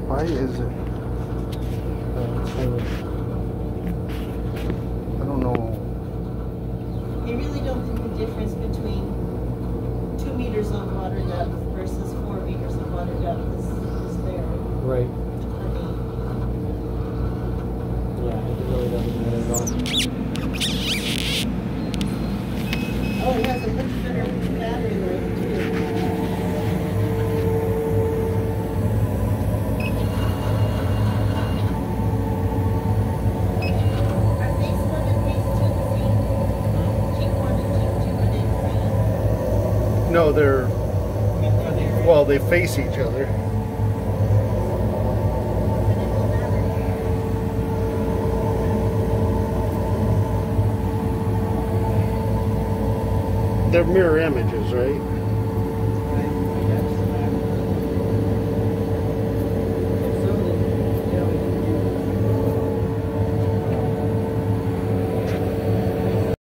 Why is it? I don't know. I really don't think the difference between 2 meters of water depth versus 4 meters of water depth is there. Right. I mean, Yeah, it really doesn't matter at all. oh, it has a much better battery life too. Are phase 1 and phase 2 the same? G1 and G2 are they the same? No, they're, Are they well, they face each other. But it will matter. They're mirror images, right?